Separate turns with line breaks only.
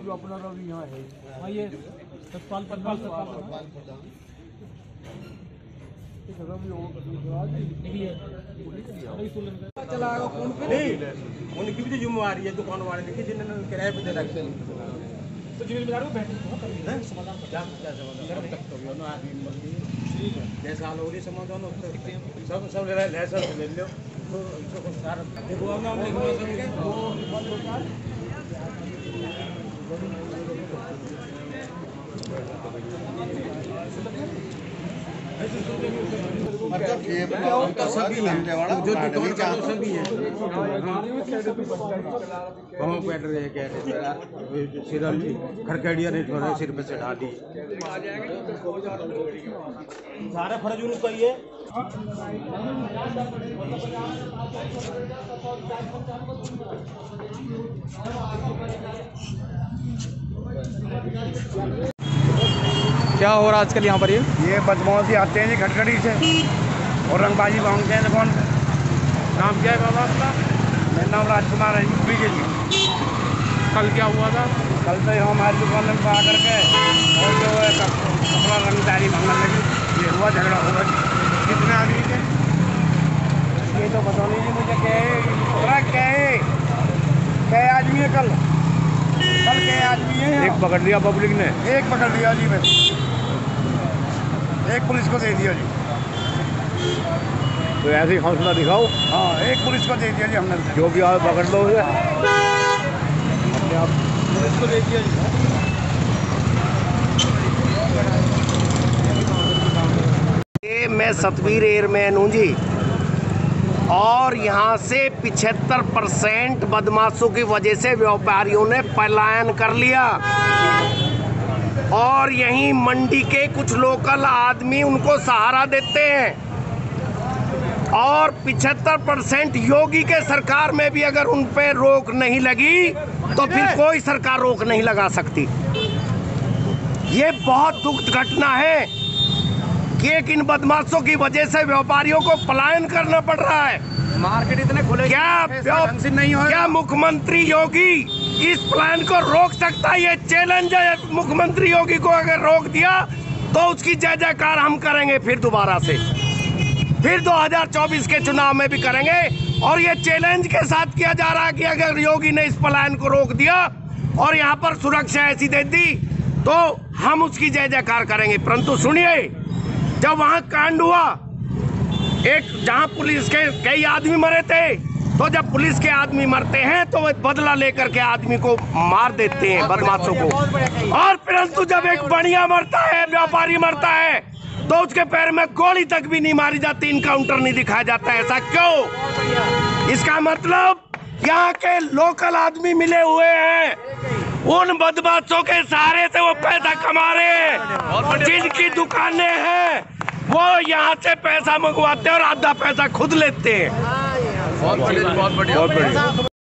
जो अपना रवि यहाँ है ये सतपाल चलाएगा कौन नहीं उनकी भी तो जिम्मेवारी है दुकान वाले की जिन्होंने किराए पे दे रखे तो जिम्मेदार वो बैठे समाधान जैसा लोरी समाधान सब ले लो देखो
मतलब ये सभी लेने वाला जो दुकान का सभी है वहाँ बैठ रहे हैं कह रहे सिरल खरकड़िया रेट हो रहे सिर पे से ढाली सारा फर्ज उनका ही है।
क्या हो रहा है आजकल यहाँ पर?
ये बदमाशी आते हैं जी खटखटी से और रंगबाजी मांगते हैं दुकान पे।
नाम क्या है बाबा आपका?
मेरा नाम राजकुमार है यूपी के जी।
कल क्या हुआ था?
कल तो हमारी दुकान में आ करके और जो है कपड़ा रंगदारी मांगने लगी, ये हुआ झगड़ा हुआ। कितने आदमी थे ये तो बता लीजिए मुझे क्या आदमी है कल क्या आदमी है? एक पकड़ लिया पब्लिक ने, एक पकड़ लिया जी बस, एक पुलिस को दे दिया जी। तो ऐसे ही हौसला दिखाओ। हाँ एक पुलिस को दे दिया जी हमने, जो भी आओ पकड़ लो अपने आप पुलिस को दे दिया जी।
ये मैं सतवीर एयरमैन हूँ जी और यहाँ से 75% बदमाशों की वजह से व्यापारियों ने पलायन कर लिया और यहीं मंडी के कुछ लोकल आदमी उनको सहारा देते हैं और 75% योगी के सरकार में भी अगर उन पे रोक नहीं लगी तो फिर कोई सरकार रोक नहीं लगा सकती। ये बहुत दुखद घटना है कि इन बदमाशों की वजह से व्यापारियों को पलायन करना पड़ रहा है।
मार्केट इतने खुले
क्या मुख्यमंत्री योगी इस प्लान को रोक सकता है? ये चैलेंज है मुख्यमंत्री योगी को, अगर रोक दिया तो उसकी जय जयकार हम करेंगे फिर दोबारा से, फिर 2024 के चुनाव में भी करेंगे। और ये चैलेंज के साथ किया जा रहा है कि अगर योगी ने इस प्लान को रोक दिया और यहाँ पर सुरक्षा ऐसी दे दी तो हम उसकी जय जयकार करेंगे। परंतु सुनिए, जब वहां कांड हुआ एक जहां पुलिस के कई आदमी मरे थे, तो जब पुलिस के आदमी मरते हैं तो वे बदला लेकर के आदमी को मार देते हैं बदमाशों को, और परंतु जब एक बढ़िया मरता है, व्यापारी मरता है, तो उसके पैर में गोली तक भी नहीं मारी जाती, इनकाउंटर नहीं दिखाया जाता। ऐसा क्यों? इसका मतलब यहाँ के लोकल आदमी मिले हुए हैं, उन बदमाशों के सहारे से वो पैसा कमा रहे हैं। जिनकी दुकानें हैं वो यहाँ से पैसा मंगवाते हैं और आधा पैसा खुद लेते हैं।
बहुत बढ़िया।